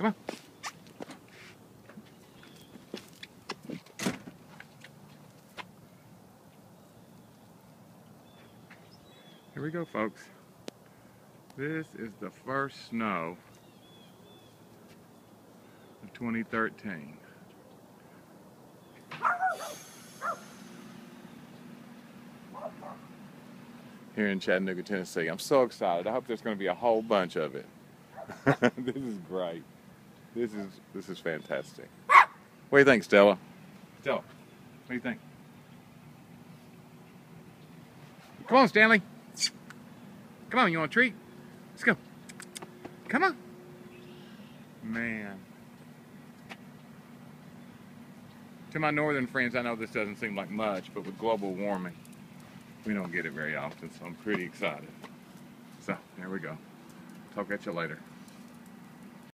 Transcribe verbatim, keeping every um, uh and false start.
Come on. Here we go, folks. This is the first snow of twenty thirteen. Here in Chattanooga, Tennessee. I'm so excited. I hope there's going to be a whole bunch of it. This is great. This is this is fantastic. What do you think, Stella? Stella, what do you think? Come on, Stanley. Come on, you want a treat? Let's go. Come on. Man. To my northern friends, I know this doesn't seem like much, but with global warming, we don't get it very often, so I'm pretty excited. So, there we go. Talk at you later.